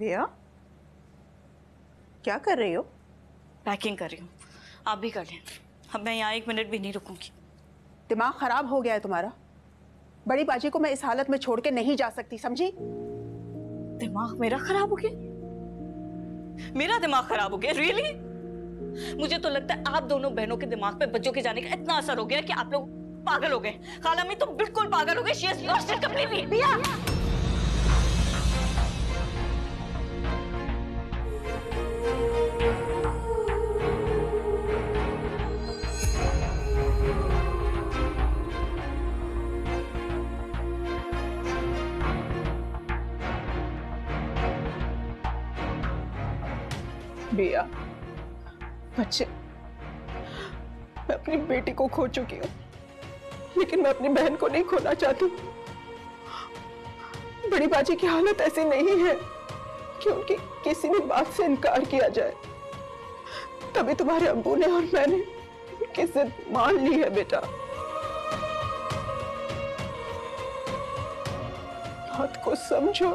भैया क्या कर रही हो? पैकिंग कर रही हूँ, आप भी कर लें। अब मैं यहाँ 1 मिनट भी नहीं रुकूंगी। दिमाग खराब हो गया है तुम्हारा? बड़ी बाजी को मैं इस हालत में छोड़ के नहीं जा सकती, समझी? दिमाग मेरा खराब हो गया? मेरा दिमाग खराब हो गया? रियली? मुझे तो लगता है आप दोनों बहनों के दिमाग पे बच्चों के जाने का इतना असर हो गया कि आप लोग पागल हो गए। खाला मैं तो बिल्कुल पागल हो गई। She has lost it completely. भैया भैया बच्चे, मैं अपनी बेटी को खो चुकी हूँ, लेकिन मैं अपनी बहन को नहीं खोना चाहती। बड़ी बाजी की हालत ऐसी नहीं है कि उनकी किसी भी बात से इनकार किया जाए। तभी तुम्हारे अब्बू ने और मैंने उनकी जिद मान ली है बेटा। बात को समझो।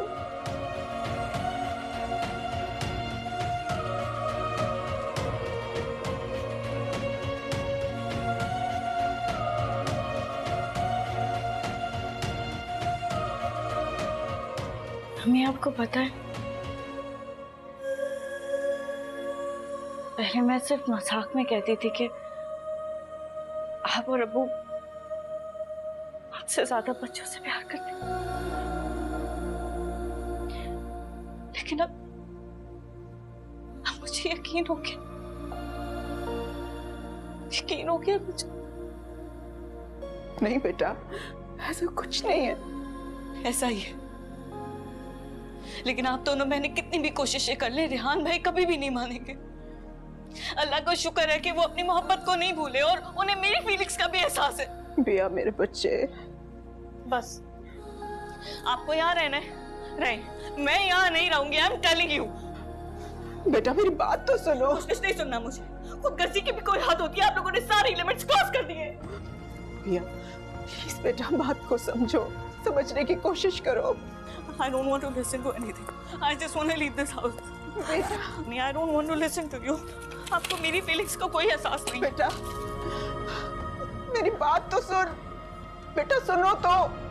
हमें आपको पता है, पहले मैं सिर्फ मजाक में कहती थी कि आप और अब्बू आपसे ज्यादा बच्चों से प्यार करते हैं, लेकिन अब मुझे यकीन हो गया मुझे। नहीं बेटा, ऐसा कुछ नहीं है। ऐसा ही है, लेकिन आप दोनों मैंने कितनी भी कोशिशें कर ले, रेहान भाई कभी भी नहीं मानेंगे। अल्लाह का शुक्र है कि वो अपनी मोहब्बत को नहीं भूले और उन्हें मेरी फीलिंग्स का भी एहसास है। बिया मेरे बच्चे, बस आपको यहाँ रहना है, रहे। मैं यहाँ नहीं रहूंगी। I am telling you. बेटा मेरी बात तो सुनो। कुछ नहीं सुनना मुझे। खुदगर्जी की भी कोई हद होती है? आप लोगों ने सारी लिमिट्स क्रॉस कर दी है। बिया प्लीज बेटा, बात को समझो, समझने की कोशिश करो। I don't want to listen to anything. I just want to leave this house. नहीं, I don't want to listen to you. आपको मेरी फीलिंग्स का कोई एहसास नहीं। बेटा मेरी बात तो सुन। बेटा सुनो तो।